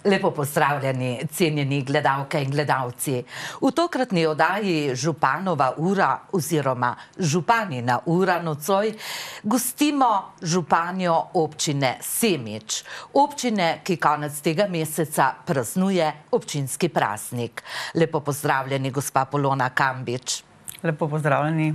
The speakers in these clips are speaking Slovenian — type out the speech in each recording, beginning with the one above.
Lepo pozdravljeni, cenjeni gledalke in gledalci. V tokratni oddaji Županova ura oziroma Županina ura nocoj gostimo županjo občine Semič. Občine, ki konec tega meseca praznuje občinski praznik. Lepo pozdravljeni, gospa Polona Kambič. Lepo pozdravljeni.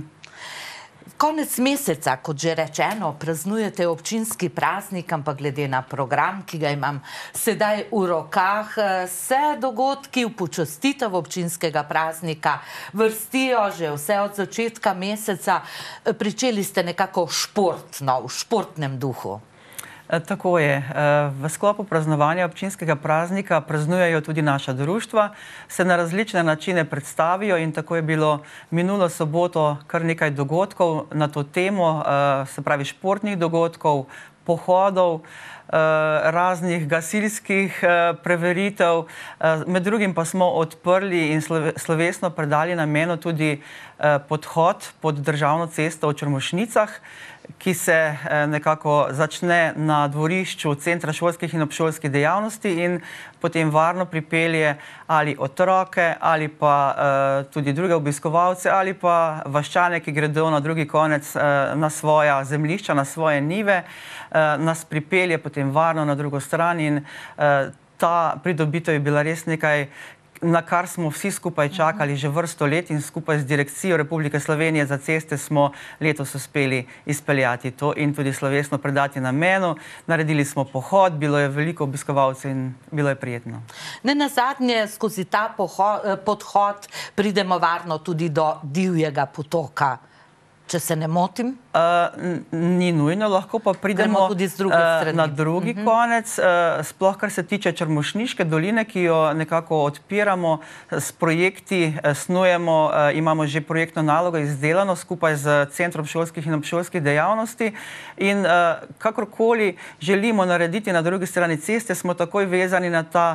Konec meseca, kot že rečeno, praznujete občinski praznik, ampak glede na program, ki ga imam sedaj v rokah, se dogodki v počastitev občinskega praznika vrstijo že vse od začetka meseca. Pričeli ste nekako športno, v športnem duhu. Tako je. V sklopu praznovanja občinskega praznika praznujejo tudi naša društva, se na različne načine predstavijo in tako je bilo minulo soboto kar nekaj dogodkov na to temo, se pravi športnih dogodkov, pohodov, raznih gasilskih preveritev. Med drugim pa smo odprli in slovesno predali namenu tudi podhod pod državno cesto v Črmošnicah, ki se nekako začne na dvorišču Centra šolskih in obšolskih dejavnosti in potem varno pripelje ali otroke, ali pa tudi druge obiskovalce, ali pa vaščane, ki gredo na drugi konec na svoja zemljišča, na svoje njive, nas pripelje potem varno na drugo stran in ta pridobitev je bila res nekaj, na kar smo vsi skupaj čakali že vrsto let in skupaj z Direkcijo Republike Slovenije za ceste smo letos uspeli izpeljati to in tudi slovesno predati namenu. Naredili smo pohod, bilo je veliko obiskovalcev in bilo je prijetno. Nenazadnje skozi ta podhod pridemo varno tudi do Divjega potoka, če se ne motim? Ni nujno, lahko pa pridemo na drugi konec, sploh kar se tiče Črmošniške doline, ki jo nekako odpiramo s projekti, snujemo, imamo že projektno nalogo izdelano skupaj z Centrom šolskih in obšolskih dejavnosti in kakorkoli želimo narediti na drugi strani ceste, smo takoj vezani na ta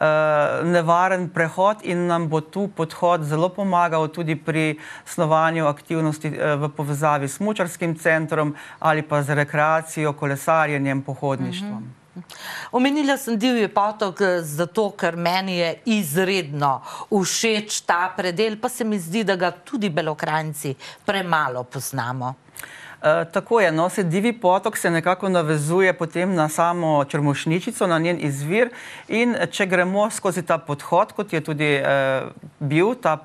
nevaren prehod in nam bo tu podhod zelo pomagal tudi pri snovanju aktivnosti v povezavi s smučarskim centrom ali pa z rekreacijo, kolesarjenjem, pohodništvom. Omenila sem Divji potok zato, ker meni je izredno všeč ta predel, pa se mi zdi, da ga tudi Belokranjci premalo poznamo. Tako je, no, Divji potok se nekako navezuje potem na samo Črmošničico, na njen izvir in če gremo skozi ta podhod, kot je tudi bil ta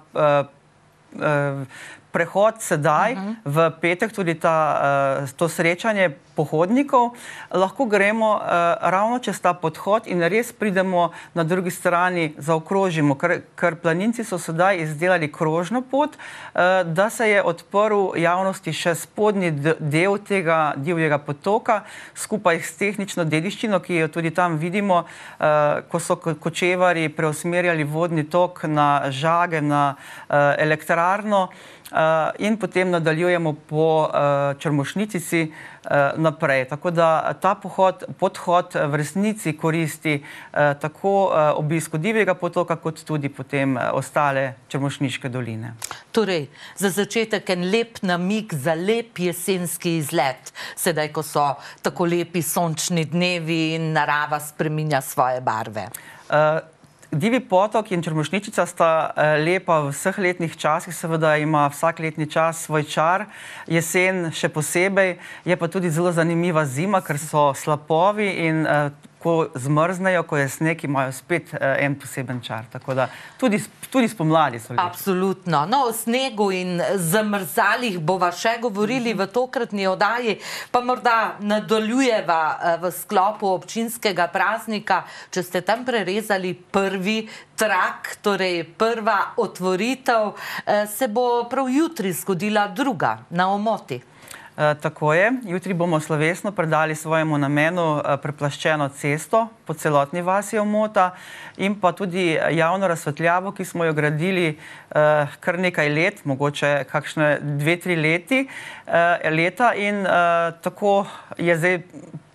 prehod sedaj, v petek, tudi to srečanje pohodnikov, lahko gremo ravno čez ta podhod in res pridemo na drugi strani, zaokrožimo, ker planinci so sedaj izdelali krožno pot, da se je odprl javnosti še spodnji del tega Divjega potoka, skupaj s tehnično dediščino, ki jo tudi tam vidimo, ko so kočevarji preusmerjali vodni tok na žage, na elektrarno, in potem nadaljujemo po Črmošnici naprej. Tako da ta podhod v resnici koristi tako obisku Divjega potoka, kot tudi potem ostale Črmošniške doline. Torej, za začetek en lep namig za lep jesenski izlet, sedaj, ko so tako lepi sončni dnevi in narava spreminja svoje barve. Divji potok in Črmošničica sta lepa v vseh letnih časih, seveda ima vsak letni čas svoj čar, jesen še posebej, je pa tudi zelo zanimiva zima, ker so slapovi in ko zmrznejo, ko je sneg, imajo spet en poseben čar. Tako da tudi spomladi so lepi. Absolutno. No, o snegu in zamrzalih bova še govorili v tokratni oddaji, pa morda nadaljujeva v sklopu občinskega praznika, če ste tam prerezali prvi trak, torej prva otvoritev, se bo prav jutri zgodila druga na Omoti. Tako je. Jutri bomo slovesno predali svojemu namenu preplaščeno cesto po celotni vasi Omota in pa tudi javno razsvetljavo, ki smo jo gradili kar nekaj let, mogoče kakšne 2-3 leta in tako je zdaj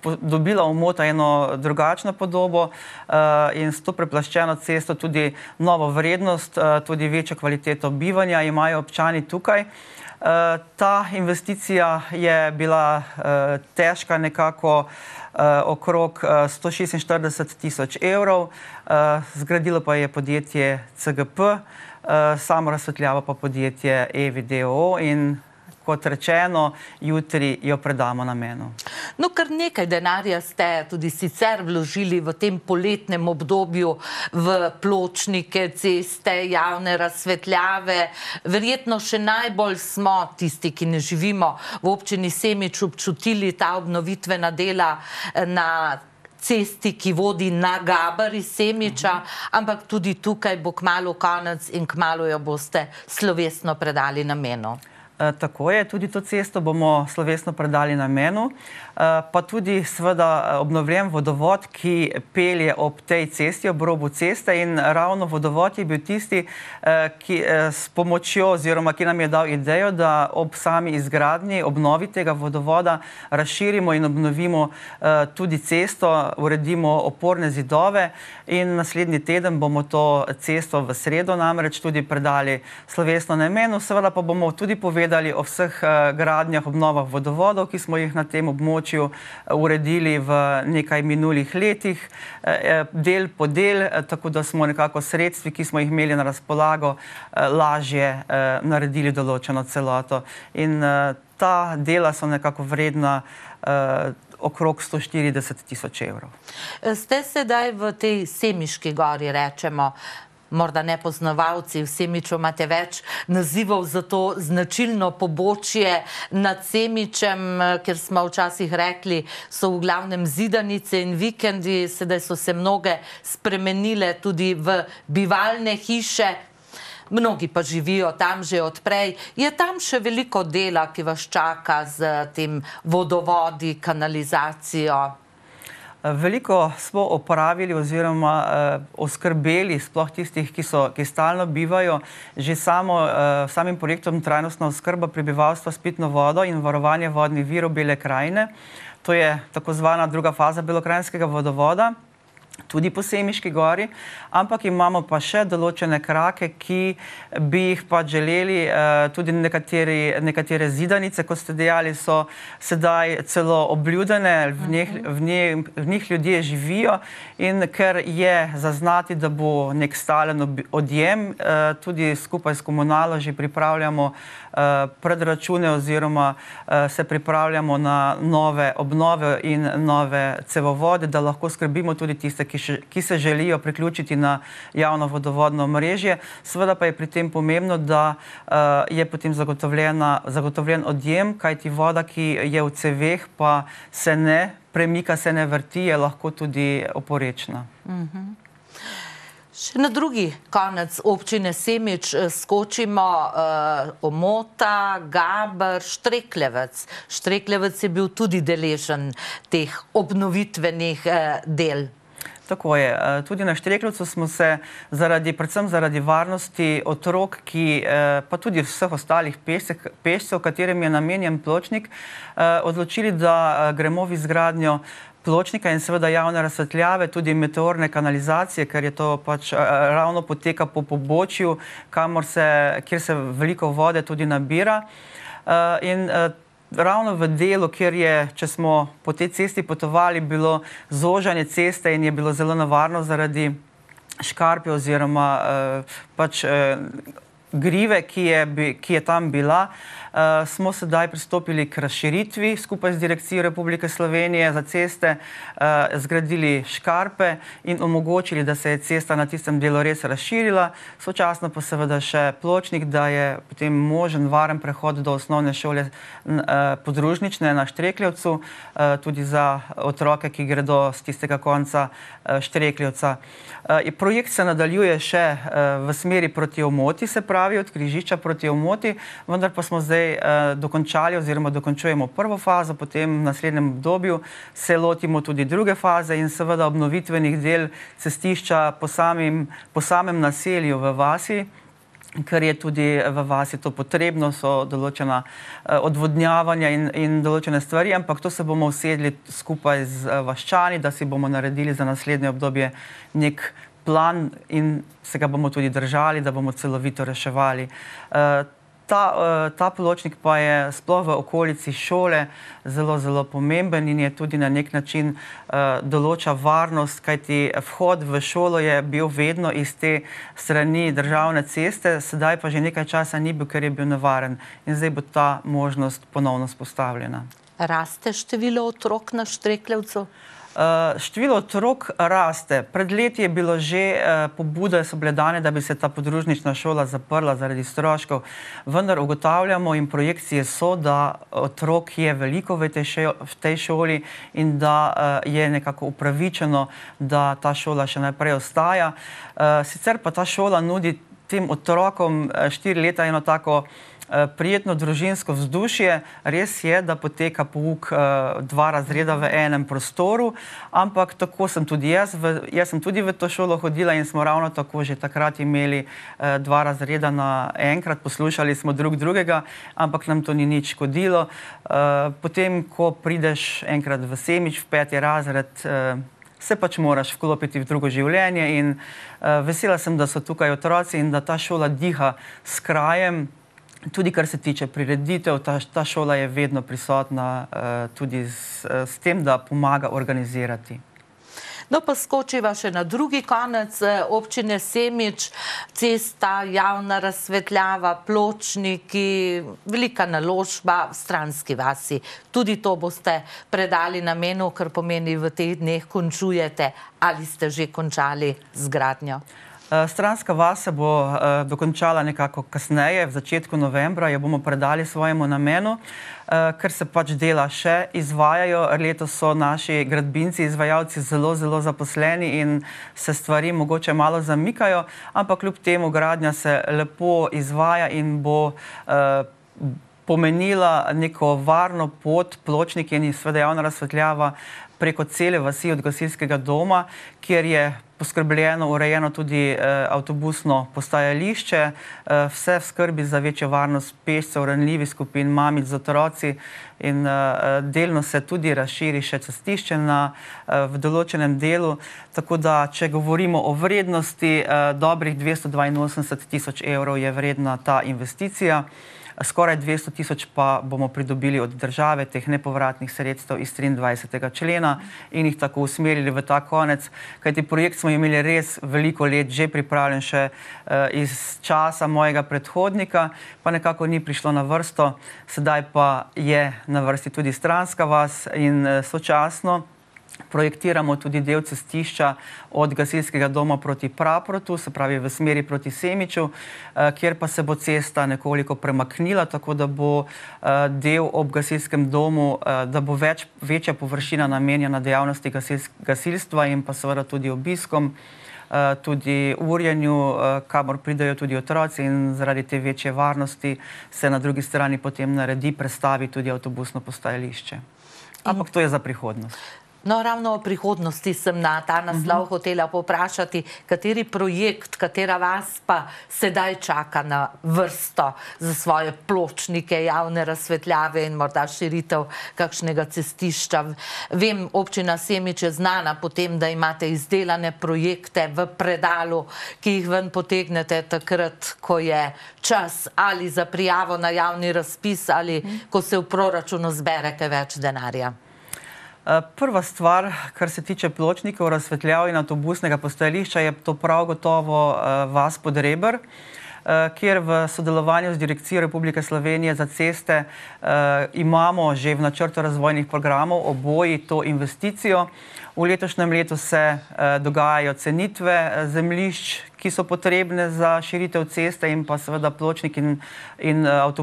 dobila omota eno drugačno podobo in s to preplaščeno cesto tudi novo vrednost, tudi večjo kvaliteto bivanja imajo občani tukaj. Ta investicija je bila težka nekako okrog 146 tisoč evrov, zgradilo pa je podjetje CGP, samo razsvetljavo pa podjetje EVI d.o.o. in kot rečeno, jutri jo predamo namenu. No, kar nekaj denarja ste tudi sicer vložili v tem poletnem obdobju v pločnike, ceste, javne razsvetljave. Verjetno še najbolj smo tisti, ki ne živimo v občini Semič, občutili ta obnovitvena dela na cesti, ki vodi na Gaber iz Semiča, ampak tudi tukaj bo kmalu konec in kmalu jo boste slovesno predali namenu. Tako je, tudi to cesto bomo slovesno predali namenu, pa tudi seveda obnovljen vodovod, ki pelje ob tej cesti, ob robu ceste, in ravno vodovod je bil tisti, ki s pomočjo oziroma ki nam je dal idejo, da ob sami izgradnji, obnovi tega vodovoda razširimo in obnovimo tudi cesto, uredimo oporne zidove in naslednji teden bomo to cesto v sredo namreč tudi predali slovesno namenu, seveda pa bomo tudi povedali o vseh gradnjah, obnovah vodovodov, ki smo jih na tem območju uredili v nekaj minulih letih, del po del, tako da smo nekako sredstvi, ki smo jih imeli na razpolago, lažje naredili določeno celoto. In ta dela so nekako vredna okrog 140 tisoč evrov. Ste sedaj v tej Semiški gori, rečemo, morda nepoznavalci, v Semiču imate več nazivov za to značilno pobočje nad Semičem, ker smo včasih rekli, so v glavnem zidanice in vikendi, sedaj so se mnoge spremenile tudi v bivalne hiše, mnogi pa živijo tam že odprej. Je tam še veliko dela, ki vas čaka z tem vodovodi, kanalizacijo? Veliko smo opravili oziroma oskrbeli sploh tistih, ki stalno bivajo, že samim projektom trajnostna oskrba prebivalstva s pitno vodo in varovanje vodnih virov Bele krajine. To je tako zvana druga faza belokranjskega vodovoda, tudi po Semiški gori, ampak imamo pa še določene krake, ki bi jih pa želeli, tudi nekatere zidanice, kot ste dejali, so sedaj celo obljudene, v njih ljudje živijo in ker je zaznati, da bo nek stalen odjem, tudi skupaj s komunalo že pripravljamo predračune oziroma se pripravljamo na nove obnove in nove cevovode, da lahko skrbimo tudi tiste, ki se želijo priključiti na javno vodovodno mrežje. Seveda pa je pri tem pomembno, da je potem zagotovljen odjem, kajti voda, ki je v ceveh, pa se ne premika, se ne vrti, je lahko tudi oporečna. Še na drugi konec občine Semič skočimo Omota, Gaber, Štreklevec. Štreklevec je bil tudi deležen teh obnovitvenih del. Tako je. Tudi na Štreklevcu smo se predvsem zaradi varnosti otrok, pa tudi vseh ostalih pešcev, katerim je namenjen pločnik, odločili, da gremo v izgradnjo pločnika in seveda javne razsvetljave, tudi meteorne kanalizacije, ker je to pač ravno poteka po pobočju, kjer se veliko vode tudi nabira. In ravno v delu, kjer je, če smo po tej cesti potovali, bilo zožanje ceste in je bilo zelo nevarno zaradi škarpe oziroma pač grive, ki je tam bila, smo sedaj pristopili k razširitvi skupaj z Direkcijo Republike Slovenije za ceste, zgradili škarpe in omogočili, da se je cesta na tistem delu res razširila, sočasno pa seveda še pločnik, da je potem možen varen prehod do osnovne šole podružnične na Štreklevcu, tudi za otroke, ki gredo z tistega konca Štreklevca. Projekt se nadaljuje še v smeri proti Omoti, se pravi od križišča proti Omoti, vendar pa smo zdaj dokončali oziroma dokončujemo prvo fazo, potem v naslednjem obdobju se lotimo tudi druge faze in seveda obnovitvenih del cestišča po samem naselju v vasi, ker je tudi v vasi to potrebno, so določena odvodnjavanja in določene stvari, ampak to se bomo usedli skupaj z vaščani, da si bomo naredili za naslednje obdobje nek plan in se ga bomo tudi držali, da bomo celovito reševali. Ta pločnik pa je sploh v okolici šole zelo pomemben in je tudi na nek način določa varnost, kajti vhod v šolo je bil vedno iz te strani državne ceste, sedaj pa že nekaj časa ni bil, ker je bil nevaren in zdaj bo ta možnost ponovno vzpostavljena. Raste število otrok na Štreklevcu? Število otrok raste. Pred leti je bilo že pobude so bile dane, da bi se ta podružnična šola zaprla zaradi stroškov, vendar ugotavljamo in projekcije so, da otrok je veliko v tej šoli in da je nekako upravičeno, da ta šola še naprej ostaja. Sicer pa ta šola nudi tem otrokom 4 leta eno tako prijetno družinsko vzdušje. Res je, da poteka pouk 2 razreda v enem prostoru, ampak tako sem tudi jaz. Jaz sem tudi v to šolo hodila in smo ravno tako že takrat imeli 2 razreda naenkrat, poslušali smo drug drugega, ampak nam to ni nič škodilo. Potem, ko prideš enkrat v Semič, v 5. razred, se pač moraš vklopiti v drugo življenje in vesela sem, da so tukaj otroci in da ta šola diha s krajem. Tudi kar se tiče prireditev, ta šola je vedno prisotna tudi s tem, da pomaga organizirati. No pa skočiva še na drugi konec občine Semič, cesta, javna razsvetljava, pločniki, velika naložba v Stranski vasi. Tudi to boste predali namenu, kar pomeni v teh dneh končujete ali ste že končali z gradnjo? Stranska vas se bo dokončala nekako kasneje, v začetku novembra, jo bomo predali svojemu namenu, ker se pač dela še izvajajo. Letos so naši gradbinci, izvajalci zelo zaposleni in se stvari mogoče malo zamikajo, ampak kljub temu gradnja se lepo izvaja in bo pomenila neko varno pot, pločniki in seveda javna razsvetljava preko cele vasi od gasilskega doma, kjer je poskrbljeno, urejeno tudi avtobusno postajališče, vse v skrbi za večjo varnost pešcev, ranljivih skupin, mamic z otroci in delno se tudi razširi še cestišče v določenem delu, tako da, če govorimo o vrednosti, dobrih 282 tisoč evrov je vredna ta investicija. Skoraj 200 tisoč pa bomo pridobili od države, teh nepovratnih sredstev iz 23. člena in jih tako usmerili v ta konec, kajti projekt smo imeli res veliko let že pripravljen še iz časa mojega predhodnika, pa nekako ni prišlo na vrsto, sedaj pa je na vrsti tudi Stranska vas in sočasno projektiramo tudi del cestišča od gasilskega doma proti Praprotu, se pravi v smeri proti Semiču, kjer pa se bo cesta nekoliko premaknila, tako da bo del ob gasilskem domu, da bo večja površina namenjena dejavnosti gasilstva in pa seveda tudi obiskom, tudi urjenju, kamor pridejo tudi otroci in zaradi te večje varnosti se na drugi strani potem naredi, prestavi tudi avtobusno postajališče. Ampak to je za prihodnost. No, ravno o prihodnosti sem na ta naslov hotela povprašati, kateri projekt, katera vas pa sedaj čaka na vrsto za svoje pločnike, javne razsvetljave in morda širitev kakšnega cestišča. Vem, občina Semič je znana po tem, da imate izdelane projekte v predalu, ki jih ven potegnete takrat, ko je čas ali za prijavo na javni razpis ali ko se v proračunu zbere kaj več denarja. Prva stvar, kar se tiče pločnikov, razsvetljav in avtobusnega postajališča, je to prav gotovo vas Podreber, kjer v sodelovanju z Direkcijo Republike Slovenije za ceste imamo že v načrtu razvojnih programov oboji to investicijo. V letošnjem letu se dogajajo cenitve zemljišč, ki so potrebne za širitev ceste in pa seveda pločnik in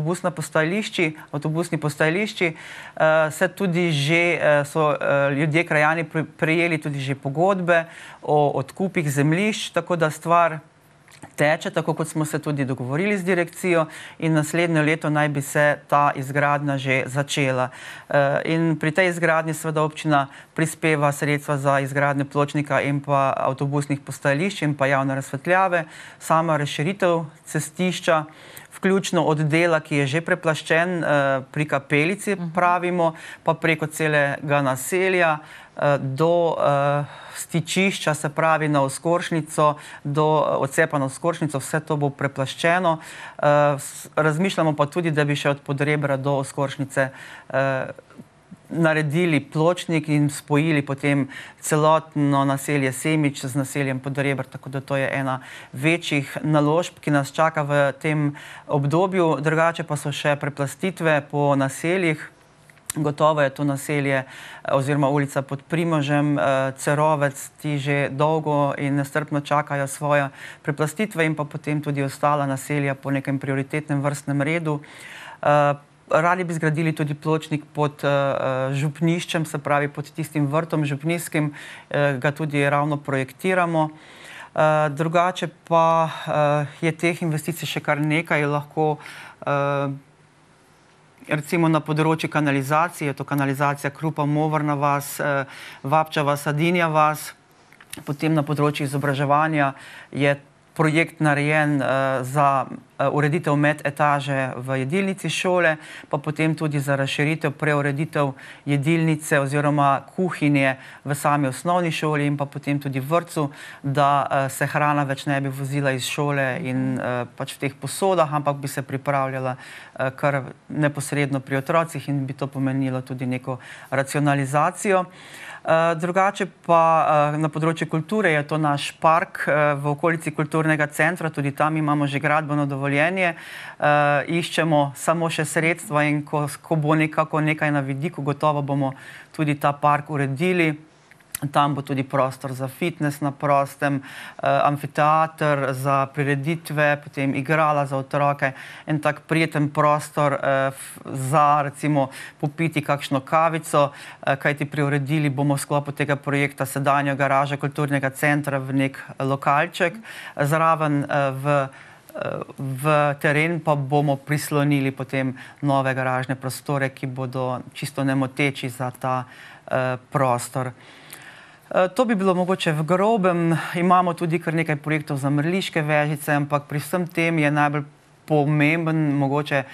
avtobusni postajališči. Se tudi že so ljudje, krajani prejeli tudi že pogodbe o odkupih zemljišč, tako da stvar teče, tako kot smo se tudi dogovorili z direkcijo, in naslednje leto naj bi se ta izgradnja že začela. In pri tej izgradnji seveda občina prispeva sredstva za izgradnjo pločnika in pa avtobusnih postajališč in pa javne razsvetljave, sama razširitev cestišča, vključno od dela, ki je že preplaščen pri kapelici, pravimo, pa preko celega naselja do stičišča, se pravi na Oskoršnico, do odcepa na Oskoršnico, vse to bo preplaščeno. Razmišljamo pa tudi, da bi še od Podrebra do Oskoršnice naredili pločnik in spojili potem celotno naselje Semič z naseljem Podrebr, tako da to je ena večjih naložb, ki nas čaka v tem obdobju. Drugače pa so še preplastitve po naseljih. Gotovo je to naselje oziroma ulica pod Primožem, Cerovec, ti že dolgo in nestrpno čakajo svoje preplastitve in pa potem tudi ostala naselja po nekem prioritetnem vrstnem redu. Radi bi zgradili tudi pločnik pod župniščem, se pravi pod tistim vrtom župnijskim, ga tudi ravno projektiramo. Drugače pa je teh investicij še kar nekaj, lahko recimo na področju kanalizacije, to kanalizacija Krupa, Movrna vas, Vapčeva, Sadinja vas, potem na področju izobraževanja je projekt narejen za ureditev medetaže v jedilnici šole, pa potem tudi za razširitev, preureditev jedilnice oziroma kuhinje v sami osnovni šoli in pa potem tudi vrtcu, da se hrana več ne bi vozila iz šole in pač v teh posodah, ampak bi se pripravljala kar neposredno pri otrocih in bi to pomenilo tudi neko racionalizacijo. Drugače pa na področju kulture je to naš park v okolici kulturnega centra, tudi tam imamo že gradbeno dovoljenje, iščemo samo še sredstva in ko bo nekako nekaj na vidiku, gotovo bomo tudi ta park uredili. Tam bo tudi prostor za fitness na prostem, amfiteater za prireditve, potem igrala za otroke, en tak prijeten prostor za recimo popiti kakšno kavico, kajti preuredili bomo v sklopu tega projekta sedanjo garažo kulturnega centra v nek lokalček, zraven v teren pa bomo prislonili potem nove garažne prostore, ki bodo čisto nemoteči za ta prostor. To bi bilo mogoče v grobem, imamo tudi kar nekaj projektov za Mrliške Vežice, ampak pri vsem tem je najbolj pomemben mogoče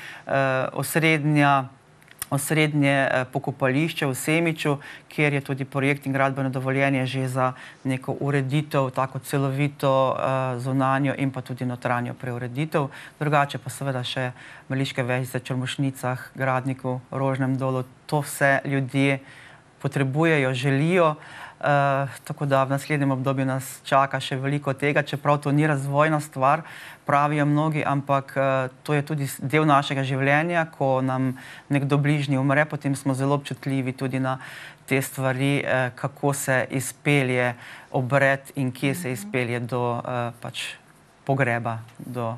osrednje pokopališče v Semiču, kjer je tudi projekt in gradbeno dovoljenje že za neko ureditev, tako celovito zunanjo in pa tudi notranjo preureditev. Drugače pa seveda še Mrliške Vežice, Črmušnicah, Gradniku, Rožnem dolu, to vse ljudje potrebujejo, želijo. Tako da v naslednjem obdobju nas čaka še veliko tega, čeprav to ni razvojna stvar, pravijo mnogi, ampak to je tudi del našega življenja, ko nam nekdo bližnji umre, potem smo zelo občutljivi tudi na te stvari, kako se izpelje obred in kje se izpelje do pač pogreba, do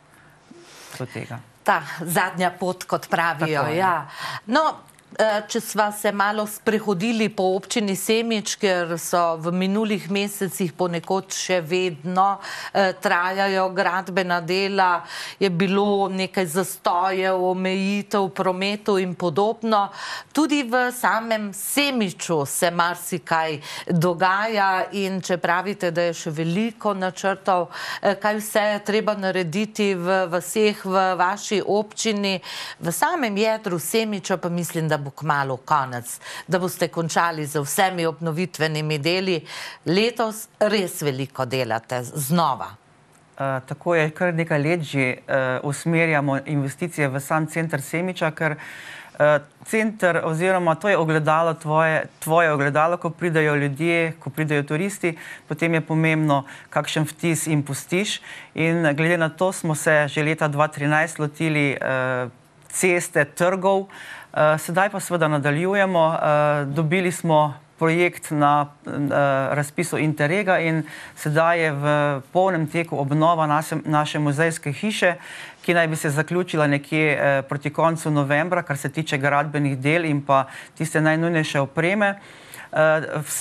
tega. Ta zadnja pot, kot pravijo, ja. No, če sva se malo sprehodili po občini Semič, ker so v minulih mesecih ponekod še vedno trajajo gradbena dela, je bilo nekaj zastojev, omejitev prometu in podobno. Tudi v samem Semiču se marsikaj dogaja in če pravite, da je še veliko načrtov, kaj vse je treba narediti v vaseh v vaši občini, v samem jedru Semiča pa mislim, da bo kmalu konec, da boste končali z vsemi obnovitvenimi deli. Letos res veliko delate znova. Tako je, kar nekaj let že usmerjamo investicije v sam center Semiča, ker center oziroma to je ogledalo, tvoje ogledalo, ko pridejo ljudje, ko pridejo turisti, potem je pomembno, kakšen vtis jim pustiš in glede na to smo se že leta 2013 lotili ceste, trgov. Sedaj pa seveda nadaljujemo. Dobili smo projekt na razpisu Interrega in sedaj je v polnem teku obnova naše muzejske hiše, ki naj bi se zaključila nekje proti koncu novembra, kar se tiče gradbenih del in pa tiste najnujnejše opreme. Vse,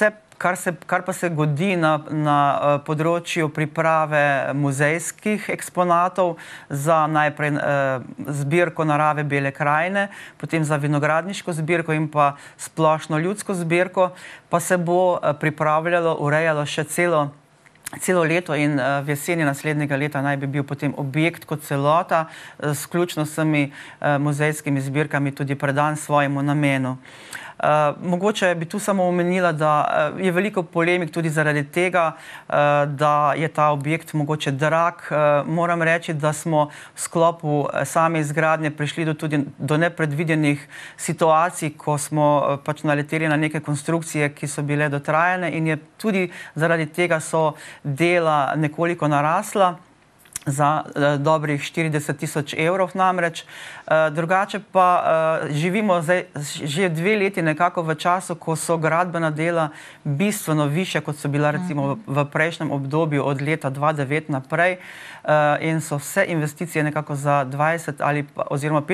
Kar pa se godi na področju priprave muzejskih eksponatov za najprej zbirko narave Bele krajine, potem za vinogradniško zbirko in pa splošno ljudsko zbirko, pa se bo pripravljalo, urejalo še celo leto in v jeseni naslednjega leta naj bi bil potem objekt kot celota s vključno vsemi muzejskimi zbirkami tudi predan svojemu namenu. Mogoče bi tu samo omenila, da je veliko polemik tudi zaradi tega, da je ta objekt mogoče drag. Moram reči, da smo v sklopu same izgradnje prišli tudi do nepredvidenih situacij, ko smo pač naleteli na neke konstrukcije, ki so bile dotrajane in je tudi zaradi tega so dela nekoliko narasla za dobrih 40 000 evrov namreč. Drugače pa živimo zdaj že 2 leti nekako v času, ko so gradbena dela bistveno višja, kot so bila recimo v prejšnjem obdobju od leta 2009 naprej in so vse investicije nekako za 20 oziroma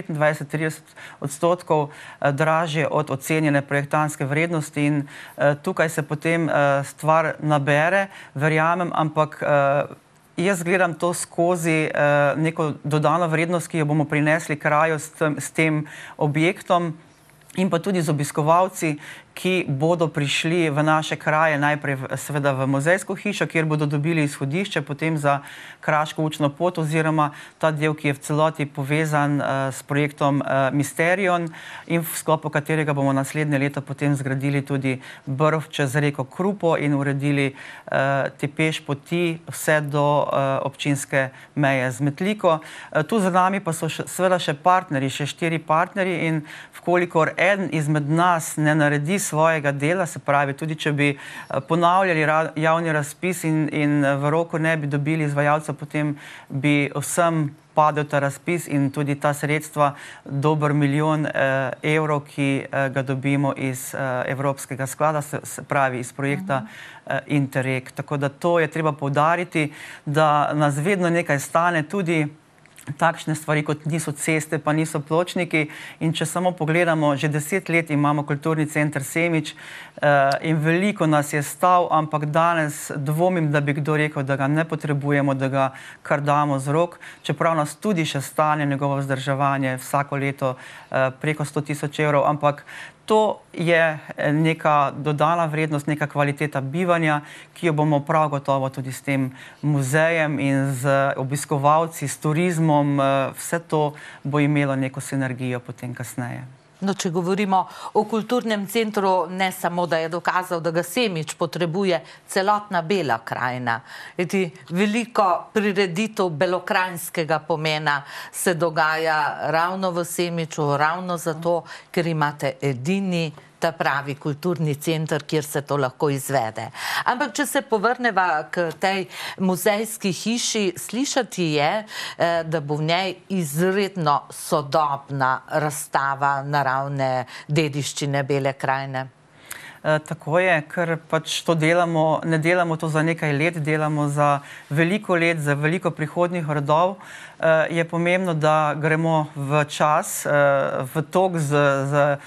25-30% dražje od ocenjene projektantske vrednosti in tukaj se potem stvar nabere, verjamem, ampak jaz gledam to skozi neko dodano vrednost, ki jo bomo prinesli kraju s tem objektom in pa tudi z obiskovalci, ki bodo prišli v naše kraje, najprej seveda v muzejsko hišo, kjer bodo dobili izhodišče, potem za kraško učno pot oziroma ta del, ki je v celoti povezan s projektom Mysterion in v sklopu katerega bomo naslednje leto potem zgradili tudi brv čez reko Krupo in uredili te peš poti vse do občinske meje z Metliko. Tu za nami pa so seveda še partnerji, še 4 partnerji in vkolikor eden izmed nas ne naredi svojega dela, se pravi, tudi če bi ponavljali javni razpis in v roku ne bi dobili izvajalca, potem bi vsem padel ta razpis in tudi ta sredstva, dober 1 milijon evrov, ki ga dobimo iz Evropskega sklada, se pravi iz projekta Interreg. Tako da to je treba poudariti, da nas vedno nekaj stane, tudi takšne stvari, kot niso ceste, pa niso pločniki in če samo pogledamo, že 10 let imamo kulturni center Semič in veliko nas je stal, ampak danes dvomim, da bi kdo rekel, da ga ne potrebujemo, da ga kar damo z rok, čeprav nas tudi še stane njegovo vzdrževanje vsako leto preko 100 000 evrov, ampak to je neka dodana vrednost, neka kvaliteta bivanja, ki jo bomo prav gotovo tudi s tem muzejem in z obiskovalci, s turizmom, vse to bo imelo neko sinergijo potem kasneje. No, če govorimo o kulturnem centru, ne samo, da je dokazal, da ga Semič potrebuje, celotna Bela krajina. Veliko prireditev belokranjskega pomena se dogaja ravno v Semiču, ravno zato, ker imate edini ta pravi kulturni center, kjer se to lahko izvede. Ampak, če se povrneva k tej muzejski hiši, slišati je, da bo v njej izredno sodobna razstava naravne dediščine Bele krajine. Tako je, ker pač to delamo, ne delamo to za nekaj let, delamo za veliko let, za veliko prihodnjih rodov. Je pomembno, da gremo v čas, v tok z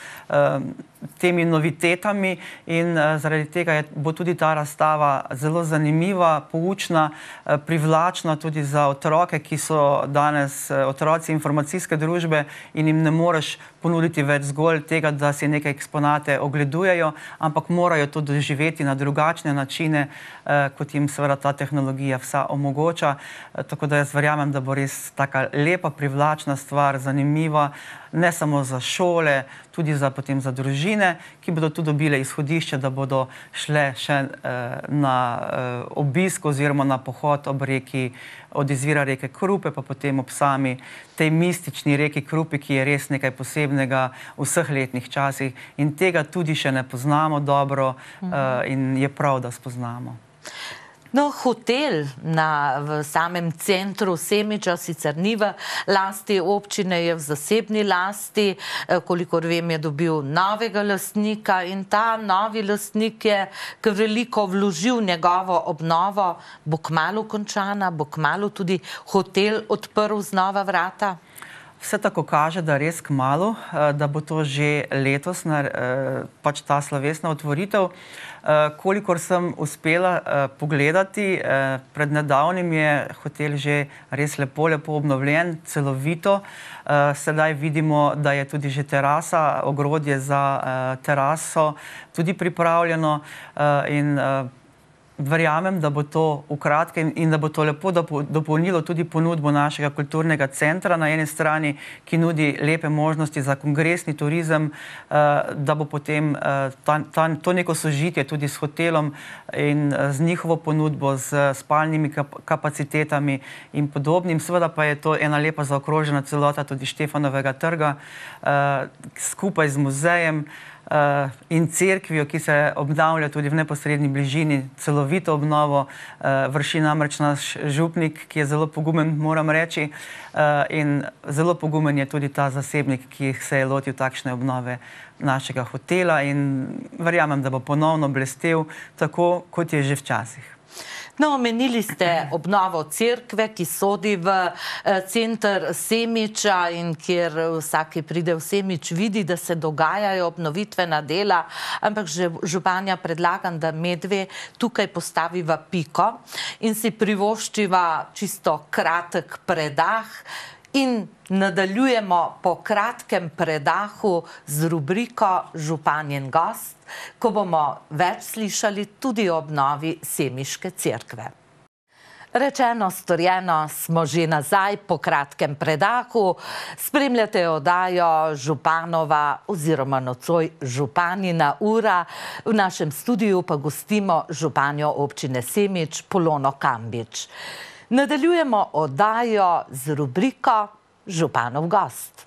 temi novitetami in zaradi tega bo tudi ta razstava zelo zanimiva, poučna, privlačna tudi za otroke, ki so danes otroci informacijske družbe in jim ne moreš ponuditi več zgolj tega, da si neke eksponate ogledujejo, ampak morajo to doživeti na drugačne načine, kot jim seveda ta tehnologija vsa omogoča. Tako da jaz verjamem, da bo res taka lepa, privlačna stvar, zanimiva, ne samo za šole, tudi potem za družine, ki bodo tu dobile izhodišče, da bodo šle še na obisk oziroma na pohod ob reki, od izvira reke Krupe, pa potem ob sami tej mistični reki Krupi, ki je res nekaj posebnega v vseh letnih časih in tega tudi še ne poznamo dobro in je prav, da spoznamo. No, hotel v samem centru Semiča sicer ni v lasti občine, je v zasebni lasti, kolikor vem, je dobil novega lastnika in ta novi lastnik je kar veliko vložil njegovo obnovo. Bo kmalu končana, bo kmalu tudi hotel odprl znova vrata? Vse tako kaže, da res kmalu, da bo to že letos pač ta slovesna otvoritev. Kolikor sem uspela pogledati, pred nedavnim je hotel že res lepo obnovljen, celovito. Sedaj vidimo, da je tudi že terasa, ogrodje za teraso tudi pripravljeno in verjamem, da bo to v kratkem in da bo to lepo dopolnilo tudi ponudbo našega kulturnega centra na eni strani, ki nudi lepe možnosti za kongresni turizem, da bo potem to neko sožitje tudi s hotelom in z njihovo ponudbo, z spalnimi kapacitetami in podobnim. Seveda pa je to ena lepa zaokrožena celota tudi Štefanovega trga skupaj z muzejem in cerkvijo, ki se obnavlja tudi v neposredni bližini, celovito obnovo vrši namreč naš župnik, ki je zelo pogumen, moram reči, in zelo pogumen je tudi ta zasebnik, ki se je lotil takšne obnove našega hotela in verjamem, da bo ponovno blestel tako, kot je že včasih. No, omenili ste obnovo cerkve, ki sodi v center Semiča in kjer vsak, ki pride v Semič, vidi, da se dogajajo obnovitvena dela, ampak že županja predlagam, da medve tukaj postaviva piko in si privoščiva čisto kratek predah in nadaljujemo po kratkem predahu z rubriko Županjen gost, ko bomo več slišali tudi o obnovi Semiške cerkve. Rečeno, storjeno, smo že nazaj po kratkem predahu. Spremljate oddajo Županova oziroma nocoj Županjina ura. V našem studiu pa gostimo županjo občine Semič, Polono Kambič. Nadaljujemo oddajo z rubriko Županov gost.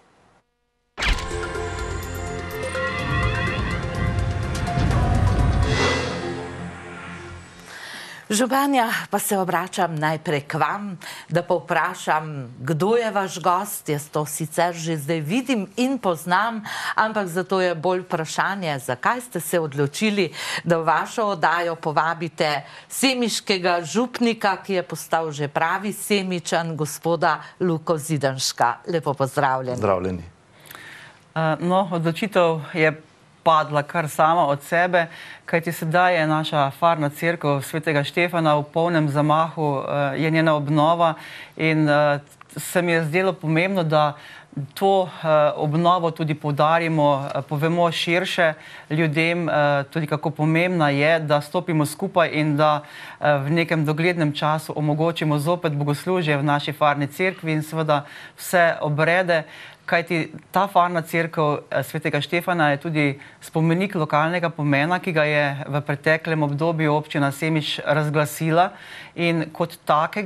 Županja, pa se obračam najprej k vam, da povprašam, kdo je vaš gost. Jaz to sicer že zdaj vidim in poznam, ampak zato je bolj vprašanje, zakaj ste se odločili, da v vašo oddajo povabite semiškega župnika, ki je postal že pravi Semičan, gospoda Luko Zidanška. Lepo pozdravljeni. Zdravljeni. No, odločitev je padla kar sama od sebe, kajti sedaj je naša farna cerkev svetega Štefana v polnem zamahu, je njena obnova in se mi je zdelo pomembno, da to obnovo tudi poudarimo, povemo širše ljudem, tudi kako pomembna je, da stopimo skupaj in da v nekem doglednem času omogočimo zopet bogoslužje v naši farni cerkvi in seveda vse obrede, kajti ta farna cerkev svetega Štefana je tudi spomenik lokalnega pomena, ki ga je v preteklem obdobju občina Semič razglasila in kot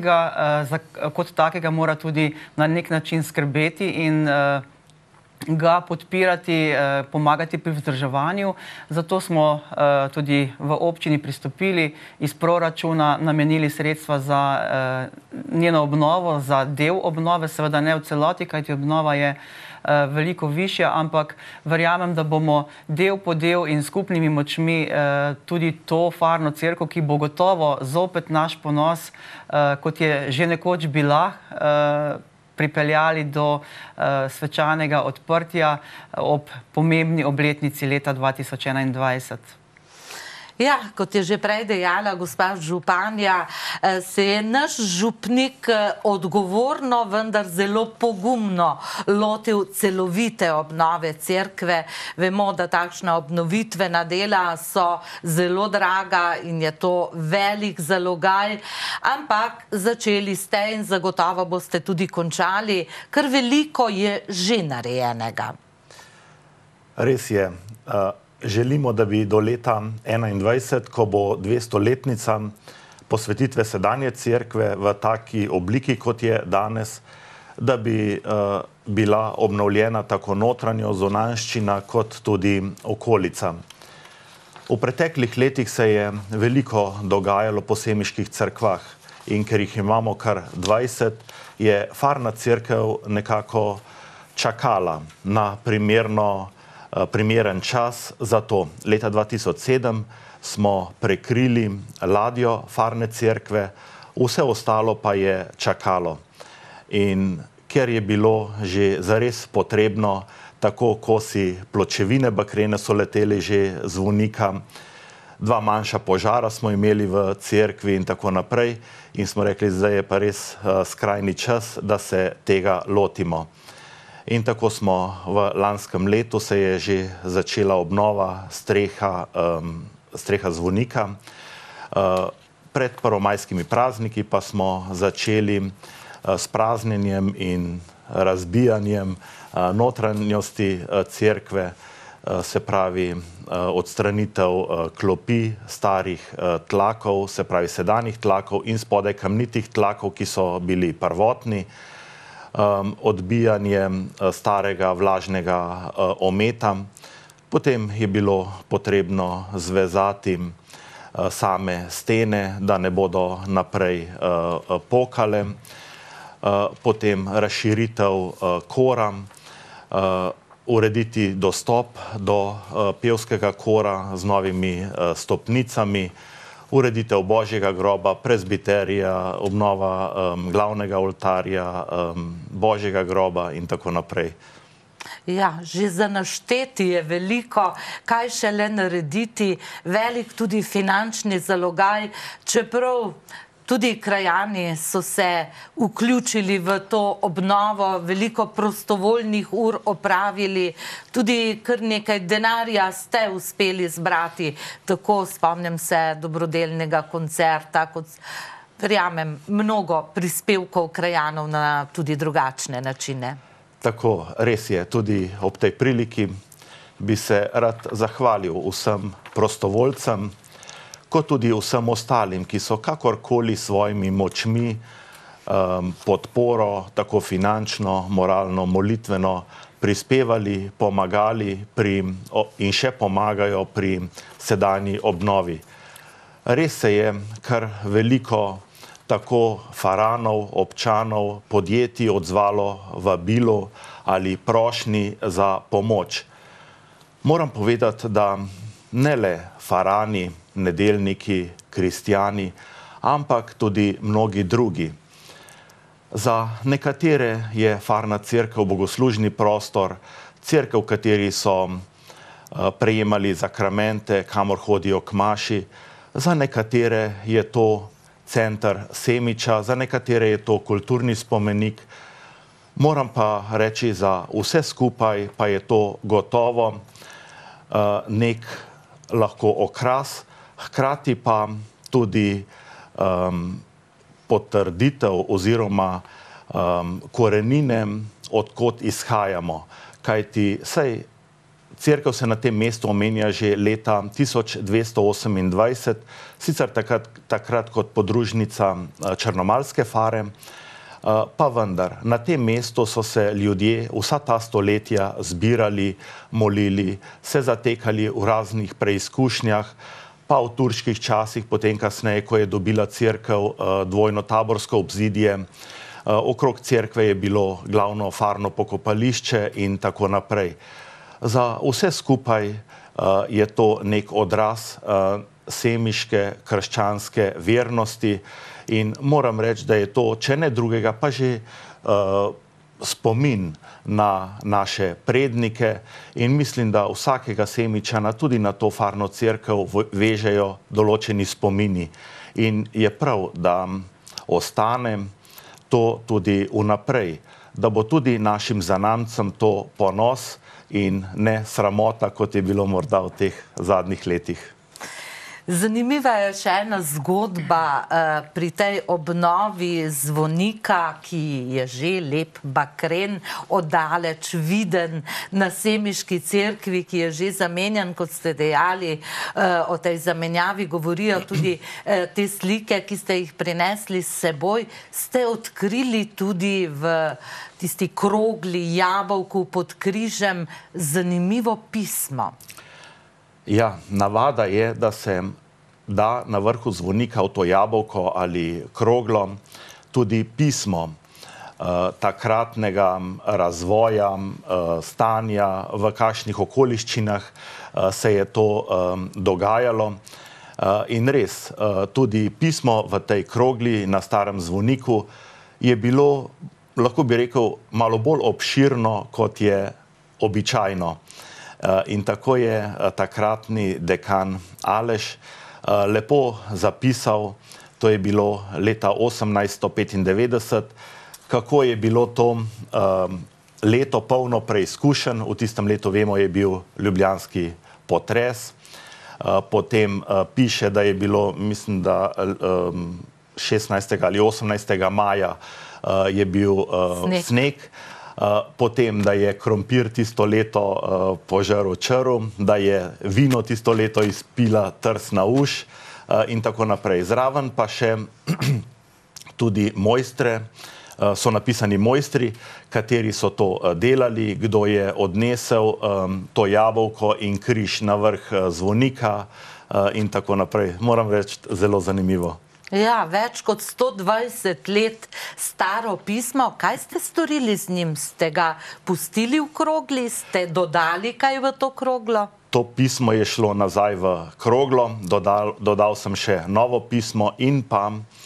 takega mora tudi na nek način skrbeti in ga podpirati, pomagati pri vzdrževanju. Zato smo tudi v občini pristopili iz proračuna, namenili sredstva za njeno obnovo, za del obnove, seveda ne v celoti, kajti obnova je veliko višja, ampak verjamem, da bomo del po del in skupnimi močmi tudi to farno cerkev, ki bo gotovo zopet naš ponos, kot je že nekoč bila, pripeljali do svečanega odprtja ob pomembni obletnici leta 2021. Ja, kot je že prej dejala gospa županja, se je naš župnik odgovorno, vendar zelo pogumno lotil celovite obnove cerkve. Vemo, da takšna obnovitvena dela so zelo draga in je to velik zalogaj, ampak začeli ste in zagotovo boste tudi končali. Kar veliko je že narejenega. Res je. Želimo, da bi do leta 2021, ko bo 200-letnica posvetitve sedanje cerkve v taki obliki, kot je danes, da bi bila obnovljena tako notranja zunanjščina kot tudi okolica. V preteklih letih se je veliko dogajalo po semiških cerkvah in ker jih imamo kar 20, je farna cerkev nekako čakala na primeren čas za to. Leta 2007 smo prekrili ladjo farne cerkve, vse ostalo pa je čakalo. In ker je bilo že zares potrebno, tako kosi pločevine bakrene so leteli že zvonika, 2 manjša požara smo imeli v cerkvi in tako naprej in smo rekli, zdaj je pa res skrajni čas, da se tega lotimo. In tako smo v lanskem letu se je že začela obnova streha zvonika. Pred prvomajskimi prazniki pa smo začeli s praznjenjem in razbijanjem notranjosti cerkve, se pravi odstranitev klopi, starih tlakov, se pravi sedanjih tlakov in spodaj kamnitih tlakov, ki so bili prvotni, odbijanje starega vlažnega ometa. Potem je bilo potrebno zvezati same stene, da ne bodo naprej pokale. Potem razširitev kora, urediti dostop do pevskega kora z novimi stopnicami, ureditev Božjega groba, prezbiterija, obnova glavnega oltarja, Božjega groba in tako naprej. Ja, že za našteti je veliko, kaj šele narediti, velik tudi finančni zalogaj, čeprav tudi krajani so se vključili v to obnovo, veliko prostovoljnih ur opravili, tudi kar nekaj denarja ste uspeli zbrati, tako spomnim se dobrodelnega koncerta, kot verjamem, mnogo prispevkov krajanov na tudi drugačne načine. Tako, res je, tudi ob tej priliki bi se rad zahvalil vsem prostovoljcem, kot tudi vsem ostalim, ki so kakorkoli svojimi močmi podporo, tako finančno, moralno, molitveno, prispevali, pomagali in še pomagajo pri sedanji obnovi. Res se je kar veliko tako faranov, občanov, podjetij odzvalo vabilu ali prošnji za pomoč. Moram povedati, da ne le farani, nedeljniki, kristjani, ampak tudi mnogi drugi. Za nekatere je farna cerkev bogoslužni prostor, cerkev, v kateri so prejemali zakramente, kamor hodijo k maši. Za nekatere je to center Semiča, za nekatere je to kulturni spomenik. Moram pa reči, za vse skupaj pa je to gotovo nek lahko okras, hkrati pa tudi potrditev oziroma korenine, odkot izhajamo. Kajti saj cerkev se na tem mestu omenja že leta 1228, sicer takrat kot podružnica črnomaljske fare, pa vendar na tem mestu so se ljudje vsa ta stoletja zbirali, molili, se zatekali v raznih preizkušnjah, pa v turških časih, potem kasneje, ko je dobila cerkev dvojno taborsko obzidje, okrog cerkve je bilo glavno farno pokopališče in tako naprej. Za vse skupaj je to nek odraz semiške krščanske vernosti in moram reči, da je to, če ne drugega, pa že spomin na naše prednike in mislim, da vsakega Semičana tudi na to farno cerkev vežejo določeni spomini. In je prav, da ostane to tudi vnaprej, da bo tudi našim zanamcem to ponos in ne sramota, kot je bilo morda v teh zadnjih letih. Zanimiva je še ena zgodba pri tej obnovi zvonika, ki je že lep bakren, oddaleč viden na Semiški cerkvi, ki je že zamenjan, kot ste dejali. O tej zamenjavi govorijo tudi te slike, ki ste jih prinesli s seboj. Ste odkrili tudi v tisti krogli, jabolku pod križem, zanimivo pismo. Ja, navada je, da se da na vrhu zvonika v to jabolko ali kroglo tudi pismo takratnega razvoja, stanja, v kakšnih okoliščinah se je to dogajalo. In res, tudi pismo v tej krogli na starem zvoniku je bilo lahko bi rekel, malo bolj obširno, kot je običajno. In tako je takratni dekan Aleš lepo zapisal, to je bilo leta 1895, kako je bilo to leto polno preizkušenj. V tistem letu, vemo, je bil ljubljanski potres. Potem piše, da je bilo, mislim, da 16. ali 18. maja je bil sneg. Potem, da je krompir tisto leto požaril črv, da je vino tisto leto izpila trsna uš in tako naprej. Zraven pa še tudi mojstre, so napisani mojstri, kateri so to delali, kdo je odnesel to jabolko in križ na vrh zvonika in tako naprej. Moram reči, zelo zanimivo. Ja, več kot 120 let staro pismo. Kaj ste storili z njim? Ste ga pustili v krogli? Ste dodali kaj v to kroglo? To pismo je šlo nazaj v kroglo, dodal sem še novo pismo in pa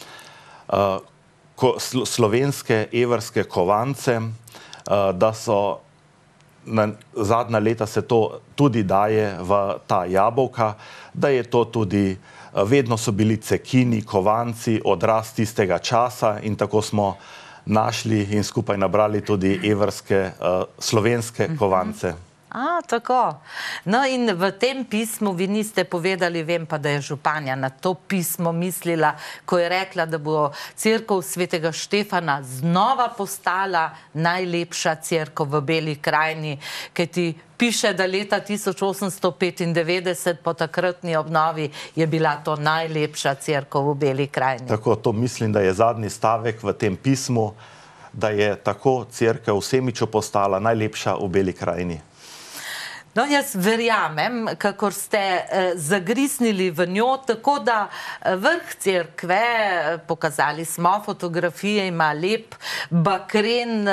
slovenske evrske kovance, da so zadnja leta se to tudi daje v ta jabolka, da je to tudi, vedno so bili cekini, kovanci, odraz tistega časa in tako smo našli in skupaj nabrali tudi evrske, slovenske kovance. Tako. No in v tem pismu vi niste povedali, vem pa, da je županja na to pismo mislila, ko je rekla, da bo cerkev svetega Štefana znova postala najlepša cerkev v Beli krajini, kajti piše, da leta 1895 po takratni obnovi je bila to najlepša cerkev v Beli krajini. Tako, to mislim, da je zadnji stavek v tem pismu, da je tako cerkev v Semiču postala najlepša v Beli krajini. No, jaz verjamem, kakor ste zagrisnili v njo, tako da vrh cerkve, pokazali smo fotografije, ima lep bakren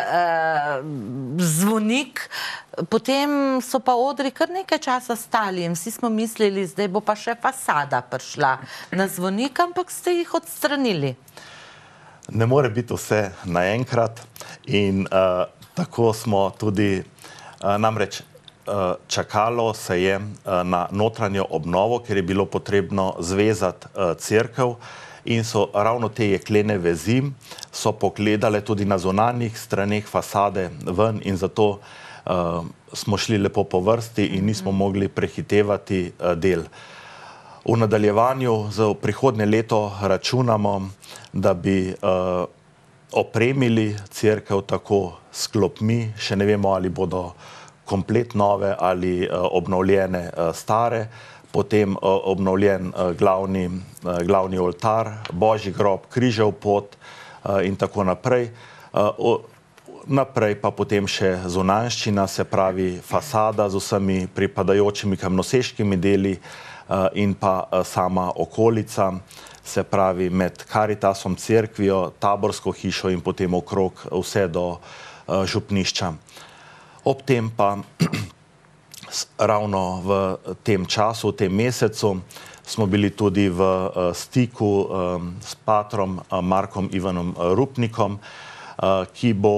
zvonik, potem so pa odri kar nekaj časa stali in vsi smo mislili, zdaj bo pa še fasada prišla na zvonik, ampak ste jih odstranili. Ne more biti vse naenkrat in tako smo tudi, namreč, čakalo se je na notranjo obnovo, ker je bilo potrebno zvezati cerkev in so ravno te jeklene vezi so pogledale tudi na zunanjih straneh fasade ven in zato smo šli lepo po vrsti in nismo mogli prehitevati del. V nadaljevanju za prihodnje leto računamo, da bi opremili cerkev tako s klopmi, še ne vemo, ali bodo komplet nove ali obnovljene stare, potem obnovljen glavni oltar, božji grob, križev pot in tako naprej. Naprej pa potem še zunanjščina, se pravi fasada z vsemi pripadajočimi kamnoseškimi deli in pa sama okolica, se pravi med Karitasom, cerkvijo, taborsko hišo in potem okrog vse do župnišča. Ob tem pa ravno v tem času, v tem mesecu, smo bili tudi v stiku s patrom Markom Ivanom Rupnikom, ki bo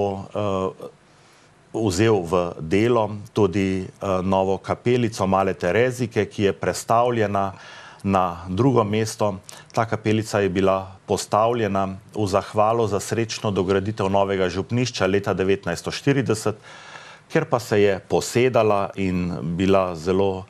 vzel v delo tudi novo kapelico Male Terezike, ki je prestavljena na drugo mesto. Ta kapelica je bila postavljena v zahvalo za srečno dograditev novega župnišča leta 1940, ker pa se je posedala in bila zelo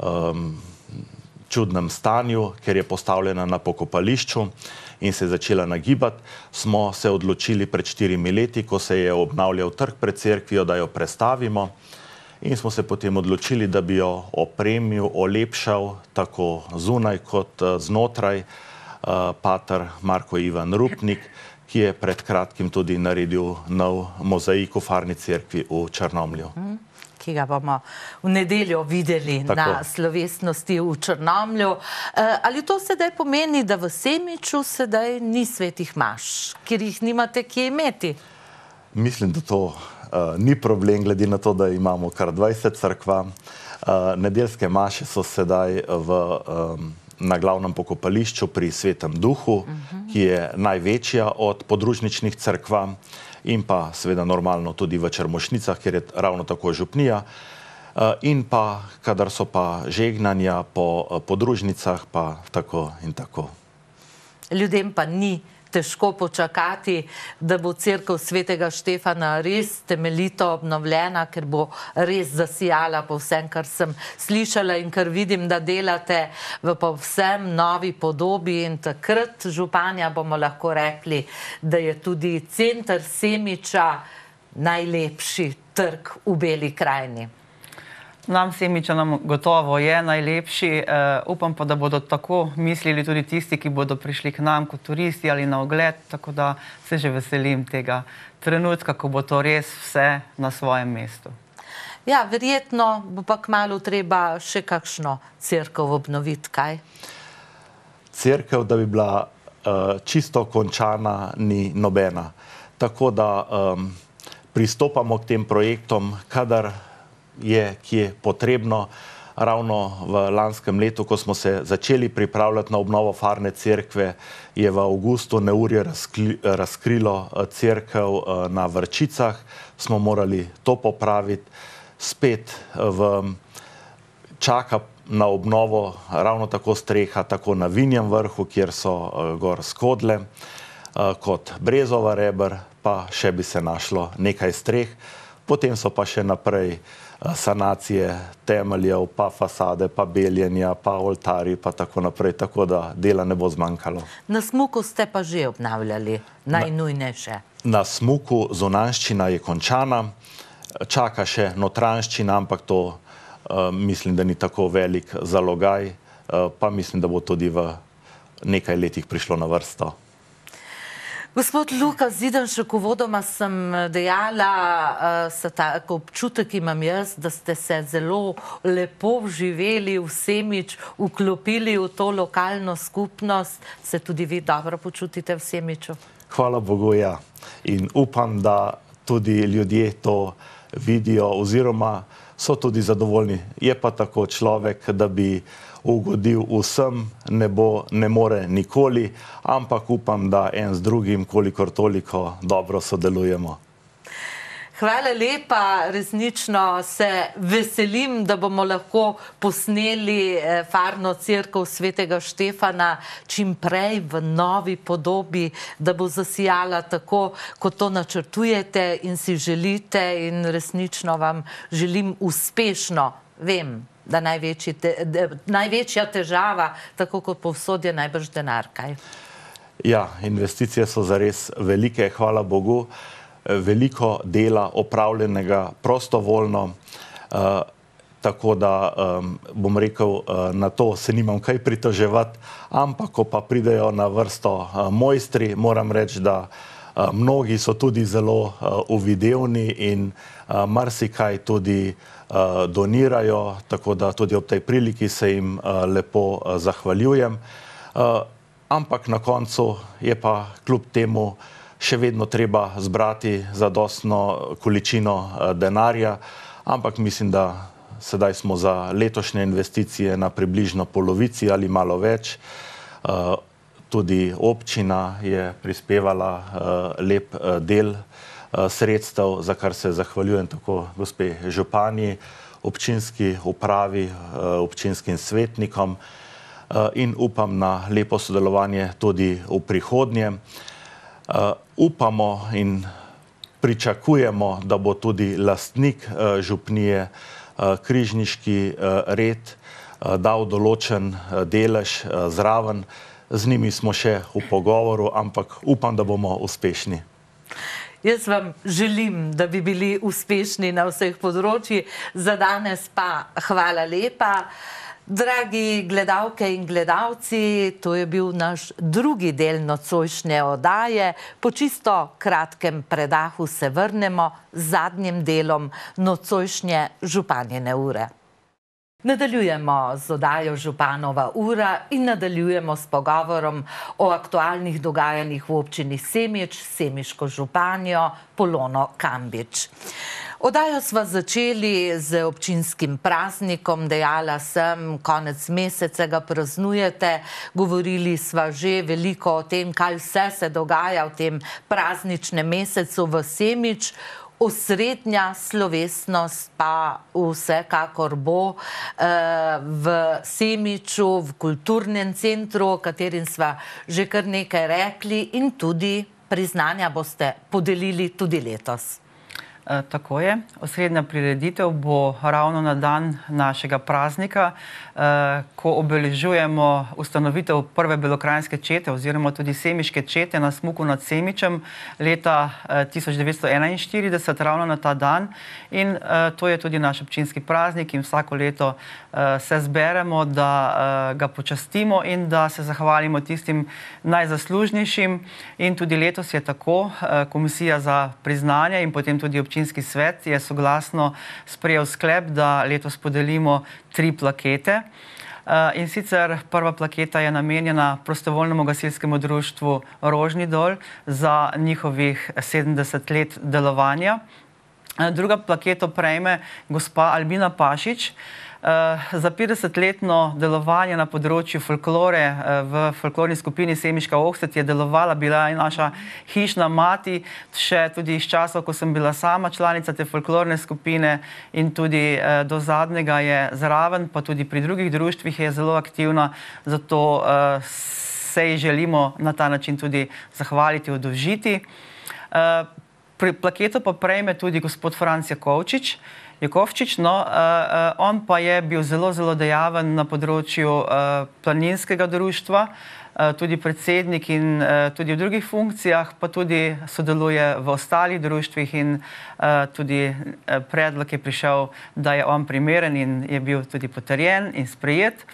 čudnem stanju, ker je postavljena na pokopališču in se je začela nagibati, smo se odločili pred 4 leti, ko se je obnavljal trg pred cerkvijo, da jo prestavimo in smo se potem odločili, da bi jo opremil, olepšal tako zunaj kot znotraj pater Marko Ivan Rupnik, ki je pred kratkim tudi naredil nov mozaik v farni cerkvi v Črnomlju. Ki ga bomo v nedeljo videli na slovesnosti v Črnomlju. Ali to sedaj pomeni, da v Semiču sedaj ni svetih maš, ker jih nimate kje imeti? Mislim, da to ni problem, glede na to, da imamo kar 20 cerkva. Nedeljske maše so sedaj na glavnem pokopališču pri Svetem Duhu, ki je največja od podružničnih cerkva in pa seveda normalno tudi v Črmošnicah, kjer je ravno tako župnija, in pa kadar so pa žegnanja po podružnicah, pa tako in tako. Ljudem pa ni težko počakati, da bo cerkev svetega Štefana res temeljito obnovljena, ker bo res zasijala po vsem, kar sem slišala in kar vidim, da delate v povsem novi podobi, in takrat, županja, bomo lahko rekli, da je tudi center Semiča najlepši trg v Beli krajini. Nam Semiča nam gotovo je najlepši. Upam pa, da bodo tako mislili tudi tisti, ki bodo prišli k nam kot turisti ali na ogled, tako da se že veselim tega trenutka, ko bo to res vse na svojem mestu. Ja, verjetno bo pa kmalu treba še kakšno cerkev obnoviti, kaj? Cerkev, da bi bila čisto končana, ni nobena. Tako da pristopamo k tem projektom, kadar je kje potrebno. Ravno v lanskem letu, ko smo se začeli pripravljati na obnovo farne cerkve, je v avgustu neurje razkrilo cerkev na Vrčicah. Smo morali to popraviti. Spet čaka na obnovo ravno tako streha, tako na Vinjem vrhu, kjer so gor skodle, kot Brezova Reber, pa še bi se našlo nekaj streh. Potem so pa še naprej sanacije temeljev, pa fasade, pa beljenja, pa oltarji, pa tako naprej, tako da dela ne bo zmanjkalo. Na smuku ste pa že obnavljali najnujnejše. Na smuku zunanjščina je končana, čaka še notranjščina, ampak to mislim, da ni tako velik zalogaj, pa mislim, da bo tudi v nekaj letih prišlo na vrsto. Gospod Luka Zidanšek, uvodoma sem dejala, tako občutek imam jaz, da ste se zelo lepo vživeli v Semič, vklopili v to lokalno skupnost. Se tudi vi dobro počutite v Semiču? Hvala Bogu, ja. In upam, da tudi ljudje to vidijo oziroma so tudi zadovoljni. Je pa tako, človek, da bi ugodil vsem, ne more nikoli, ampak upam, da en z drugim kolikor toliko dobro sodelujemo. Hvala lepa, resnično se veselim, da bomo lahko posneli farno cerkev svetega Štefana čim prej v novi podobi, da bo zasijala tako, kot to načrtujete in si želite, in resnično vam želim uspešno. Vem, da največja težava, tako kot povsod, je najbrž denar, kaj? Ja, investicije so zares velike, hvala Bogu. Veliko dela opravljenega prostovoljno, tako da bom rekel, na to se nimam kaj pritoževati, ampak ko pa pridejo na vrsto mojstri, moram reči, da mnogi so tudi zelo uvidevni in marsikaj tudi donirajo, tako da tudi ob tej priliki se jim lepo zahvaljujem. Ampak na koncu je pa kljub temu še vedno treba zbrati zadostno količino denarja, ampak mislim, da sedaj smo za letošnje investicije na približno polovici ali malo več. Tudi občina je prispevala lep del sredstev, za kar se zahvaljujem tako gospe županji, občinski upravi, občinskim svetnikom in upam na lepo sodelovanje tudi v prihodnje. Upamo in pričakujemo, da bo tudi lastnik župnije, križniški red, dal določen delež zraven. Z njimi smo še v pogovoru, ampak upam, da bomo uspešni. Jaz vam želim, da bi bili uspešni na vseh področjih. Za danes pa hvala lepa. Dragi gledalke in gledalci, to je bil naš drugi del nocojšnje oddaje. Po čisto kratkem predahu se vrnemo z zadnjim delom nocojšnje županjine ure. Nadaljujemo z oddajo Županova ura in nadaljujemo s pogovorom o aktualnih dogajanjih v občini Semič, semiško županjo Polono Kambič. Oddajo sva začeli z občinskim praznikom, dejala sem, konec meseca ga praznujete, govorili sva že veliko o tem, kaj vse se dogaja v tem prazničnem mesecu v Semič. Osrednja slovesnost pa vsekakor bo v Semiču, v kulturnem centru, o katerim sva že kar nekaj rekli, in tudi priznanja boste podelili tudi letos. Tako je. Osrednja prireditev bo ravno na dan našega praznika, ko obeležujemo ustanovitev prve belokranjske čete oziroma tudi semiške čete na smuku nad Semičem leta 1941, ravno na ta dan. In to je tudi naš občinski praznik in vsako leto se zberemo, da ga počastimo in da se zahvalimo tistim najzaslužnejšim. In tudi letos je tako. Komisija za priznanje in potem tudi občinski svet je soglasno sprejel sklep, da letos podelimo 3 plakete. In sicer prva plaketa je namenjena prostovoljnemu gasilskemu društvu Rožni dol za njihovih 70 let delovanja. Druga plaketo prejme gospa Albina Pašič. Za 50-letno delovanje na področju folklore v folklorni skupini Semiška Ohcet je delovala, bila je naša hišna mati, še tudi iz časov, ko sem bila sama članica te folklorne skupine, in tudi do zadnjega je zraven, pa tudi pri drugih društvih je zelo aktivna, zato se ji želimo na ta način tudi zahvaliti, oddolžiti. Plaketo pa prejme tudi gospod Franc Jakovčič, on pa je bil zelo dejaven na področju planinskega društva, tudi predsednik in tudi v drugih funkcijah, pa tudi sodeluje v ostalih društvih in tudi predlog je prišel, da je on primeren in je bil tudi potrjen in sprejet.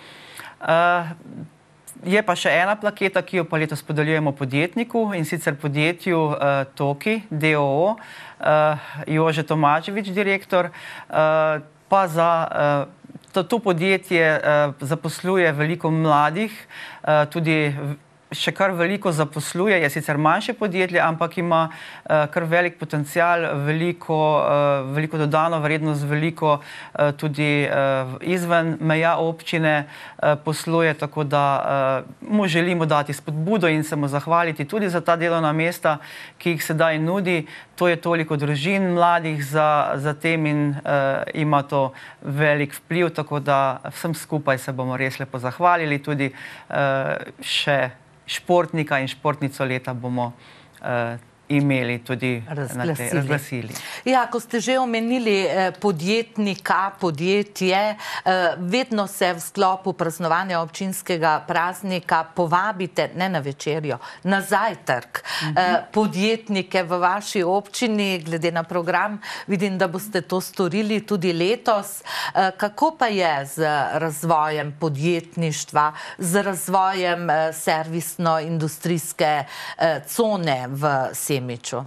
Je pa še ena plaketa, ki jo pa letos podeljujemo podjetniku, in sicer podjetju Toki, d.o.o., Jože Tomaževič, direktor, pa za to podjetje zaposluje veliko mladih, tudi še kar veliko zaposluje, je sicer manjše podjetje, ampak ima kar velik potencial, veliko dodano vrednost, veliko tudi izven meja občine posluje, tako da mu želimo dati spodbudo in se mu zahvaliti tudi za ta delovna mesta, ki jih sedaj nudi. To je toliko družin mladih za tem in ima to velik vpliv, tako da vsem skupaj se bomo res lepo zahvalili, tudi še športnika in športnico leta bomo imeli tudi razglasili. Ja, ko ste že omenili podjetnika, podjetje, vedno se v sklopu praznovanja občinskega praznika povabite, ne na večerjo, na zajtrk. Podjetnike v vaši občini, glede na program, vidim, da boste to storili tudi letos. Kako pa je z razvojem podjetništva, z razvojem servisno-industrijske cone v Semiču?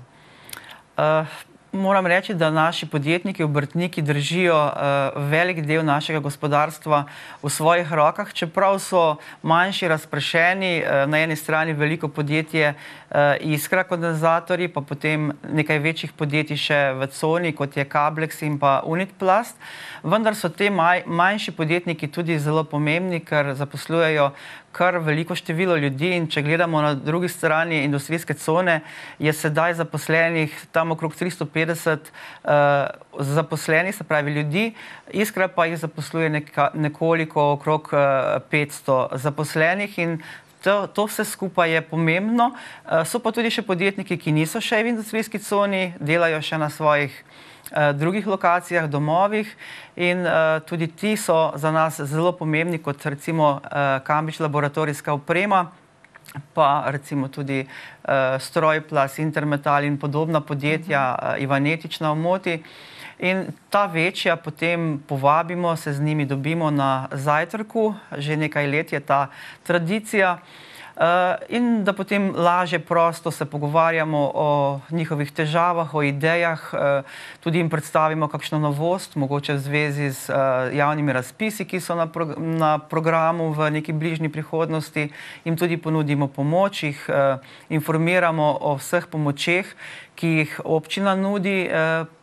Moram reči, da naši podjetniki, obrtniki držijo velik del našega gospodarstva v svojih rokah, čeprav so manjši, razpršeni, na eni strani veliko podjetje Iskra kondenzatorji, pa potem nekaj večjih podjetij še v coni, kot je Kablex in pa Unitplast. Vendar so te manjši podjetniki tudi zelo pomembni, ker zaposlujejo kar veliko število ljudi, in če gledamo na drugi strani industrijske cone, je sedaj zaposlenih tam okrog 350 zaposlenih, se pravi ljudi, Iskra pa jih zaposluje nekoliko okrog 500 zaposlenih, in to vse skupaj je pomembno. So pa tudi še podjetniki, ki niso še v industrijski coni, delajo še na svojih drugih lokacijah, domovih, in tudi ti so za nas zelo pomembni, kot recimo Kambič laboratorijska oprema, pa recimo tudi Strojplas, Intermetal in podobna podjetja, Ivanetič na Omoti. In ta večja potem povabimo, se z njimi dobimo na zajtrku, že nekaj let je ta tradicija, in da potem lažje, prosto se pogovarjamo o njihovih težavah, o idejah, tudi jim predstavimo kakšno novost, mogoče v zvezi z javnimi razpisi, ki so na programu v neki bližnji prihodnosti, jim tudi ponudimo pomoč, jih informiramo o vseh pomočeh, ki jih občina nudi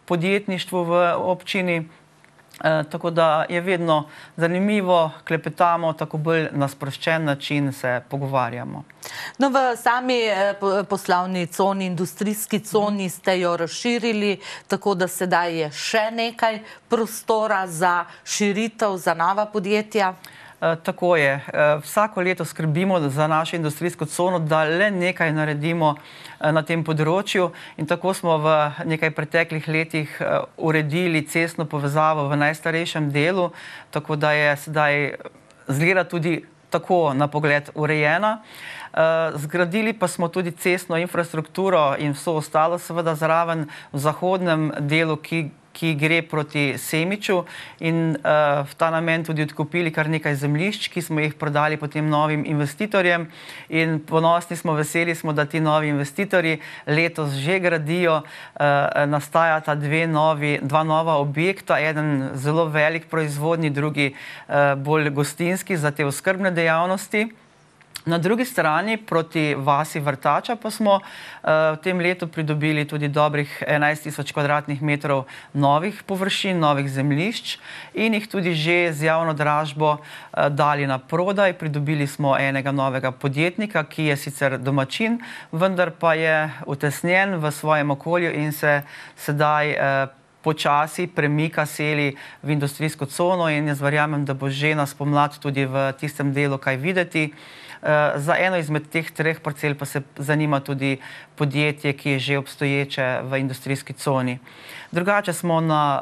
podjetništvu v občini. Tako da je vedno zanimivo, klepetamo, tako bolj na sproščen način se pogovarjamo. No, v sami poslovni coni, industrijski coni ste jo razširili, tako da sedaj je še nekaj prostora za širitev, za nova podjetja. Tako je. Vsako leto skrbimo za našo industrijsko cono, da le nekaj naredimo na tem področju in tako smo v nekaj preteklih letih uredili cestno povezavo v najstarejšem delu, tako da je sedaj izgleda tudi tako na pogled urejena. Zgradili pa smo tudi cestno infrastrukturo in vso ostalo seveda zraven v zahodnem delu, ki gre proti Semiču in v ta namen tudi odkupili kar nekaj zemljišč, ki smo jih prodali potem novim investitorjem in ponosni smo, veseli smo, da ti novi investitorji letos že gradijo, nastajata dva nova objekta, eden zelo velik proizvodni, drugi bolj gostinski za te oskrbne dejavnosti. Na drugi strani, proti vasi Vrtača, pa smo v tem letu pridobili tudi dobrih 11.000 kvadratnih metrov novih površin, novih zemljišč in jih tudi že z javno dražbo dali na prodaj. Pridobili smo enega novega podjetnika, ki je sicer domačin, vendar pa je utesnjen v svojem okolju in se sedaj počasi premika, seli v industrijsko cono in jaz verjamem, da bo že na spomlad tudi v tistem delu kaj videti. Za eno izmed teh 3 parcel pa se zanima tudi podjetje, ki je že obstoječe v industrijski coni. Drugače smo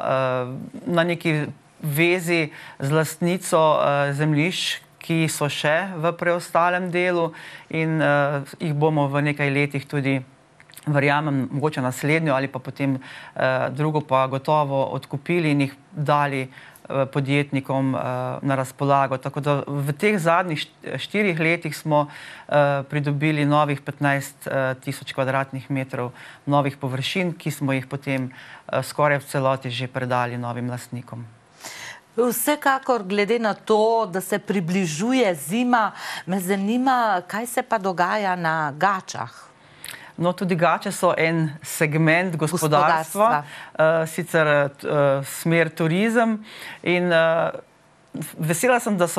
na neki vezi z lastnico zemljišč, ki so še v preostalem delu in jih bomo v nekaj letih tudi, verjamem, mogoče naslednjo ali pa potem drugo pa gotovo odkupili in jih dali podjetnikom na razpolago. Tako da v teh zadnjih 4 letih smo pridobili novih 15.000 kvadratnih metrov novih površin, ki smo jih potem skoraj v celoti že predali novim lastnikom. Vsekakor, glede na to, da se približuje zima, me zanima, kaj se pa dogaja na Gačah. No, tudi Gače so en segment gospodarstva. Sicer smer turizem in vesela sem, da so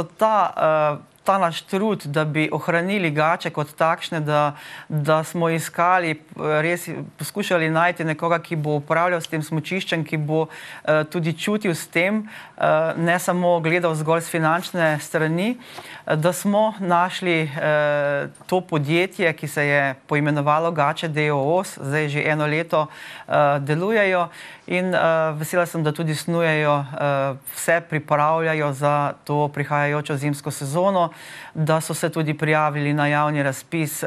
ta naš trud, da bi ohranili Gače kot takšne, da smo iskali, res poskušali najti nekoga, ki bo upravljal s tem smučiščem, ki bo tudi čutil s tem, ne samo gledal zgolj z finančne strani, da smo našli to podjetje, ki se je poimenovalo Gače d.o.o., zdaj že 1 leto delujejo in vesela sem, da tudi snujejo, vse pripravljajo za to prihajajočo zimsko sezono, da so se tudi prijavili na javni razpis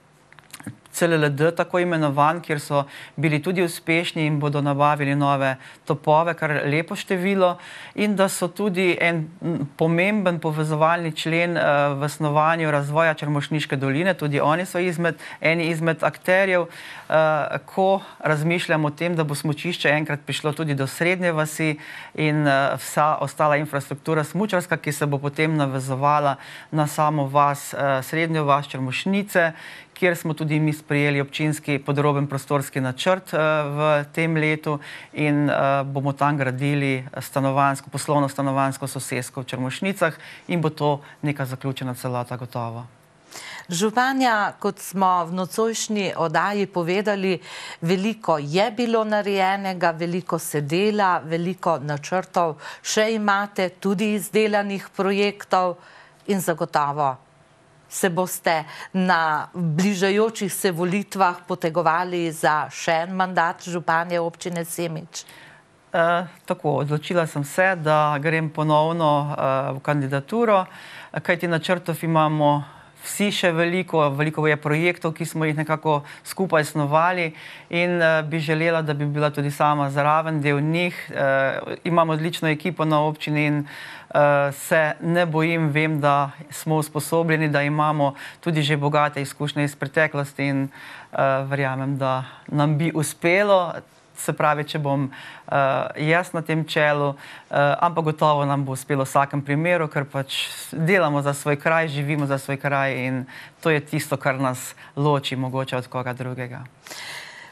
CLLD, tako imenovan, kjer so bili tudi uspešni in bodo nabavili nove topove, kar lepo število, in da so tudi en pomemben povezovalni člen v snovanju razvoja Črmošniške doline, tudi oni so eni izmed akterjev, ko razmišljamo o tem, da bo smučišče enkrat prišlo tudi do srednje vasi in vsa ostala infrastruktura smučarska, ki se bo potem navezovala na samo vas, srednjo vas Črmošnice, kjer smo tudi mi sprejeli občinski podroben prostorski načrt v tem letu in bomo tam gradili poslovno stanovanjsko sosesko v Črmošnicah in bo to neka zaključena celota gotovo. Županja, kot smo v nocojšnji oddaji povedali, veliko je bilo narejenega, veliko se dela, veliko načrtov še imate, tudi izdelanih projektov in zagotovo se boste na bližajočih se volitvah potegovali za še en mandat županje občine Semič? Tako, odločila sem se, da grem ponovno v kandidaturo, kajti načrtov imamo vsi še veliko je projektov, ki smo jih nekako skupaj snovali in bi želela, da bi bila tudi sama zraven del njih. Imam odlično ekipo na občini in se ne bojim, vem, da smo usposobljeni, da imamo tudi že bogate izkušnje iz preteklosti in verjamem, da nam bi uspelo. Se pravi, če bom jaz na tem čelu, ampak gotovo nam bo uspelo v vsakem primeru, ker pač delamo za svoj kraj, živimo za svoj kraj in to je tisto, kar nas loči mogoče od koga drugega.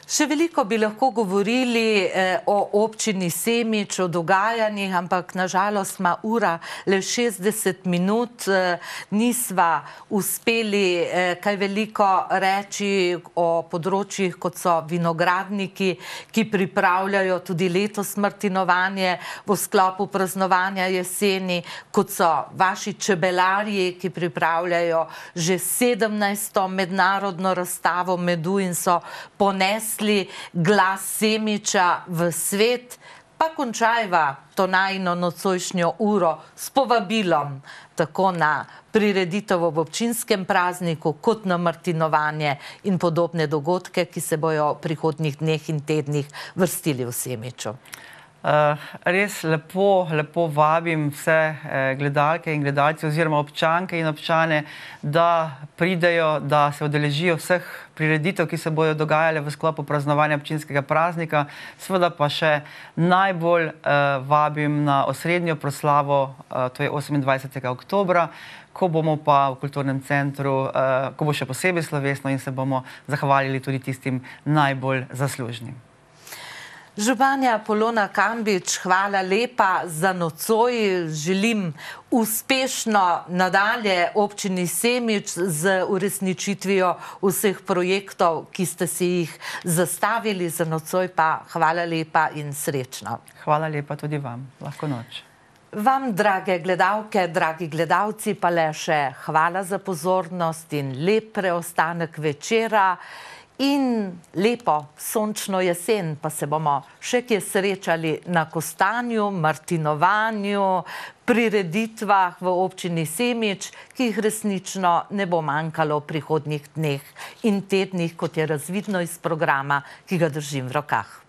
Še veliko bi lahko govorili o občini Semič, o dogajanjih, ampak nažalost ima ura le 60 minut. Nisva uspeli kaj veliko reči o področjih, kot so vinogradniki, ki pripravljajo tudi letos martinovanje v sklopu praznovanja jeseni, kot so vaši čebelarji, ki pripravljajo že 17. mednarodno razstavo medu in so ponesli glas Semiča v svet, pa končajva to najino nocojšnjo uro s povabilom tako na prireditev v občinskem prazniku, kot na martinovanje in podobne dogodke, ki se bojo v prihodnjih dneh in tednih vrstili v Semiču. Res lepo vabim vse gledalke in gledalci oziroma občanke in občane, da pridejo, da se udeležijo vseh prireditev, ki se bodo dogajale v sklopu praznovanja občinskega praznika. Seveda pa še najbolj vabim na osrednjo proslavo, to je 28. oktobra, ko bomo pa v kulturnem centru, ko bo še posebej slovesno in se bomo zahvalili tudi tistim najbolj zaslužnim. Županja Polona Kambič, hvala lepa za nocoj. Želim uspešno nadalje občini Semič z uresničitvijo vseh projektov, ki ste si jih zastavili. Za nocoj pa hvala lepa in srečno. Hvala lepa tudi vam. Lahko noč. Vam, drage gledalke, dragi gledalci, pa le še hvala za pozornost in lep preostanek večera. In lepo sončno jesen, pa se bomo še kje srečali na kostanju, martinovanju, prireditvah v občini Semič, ki jih resnično ne bo manjkalo v prihodnjih dneh in tednih, kot je razvidno iz programa, ki ga držim v rokah.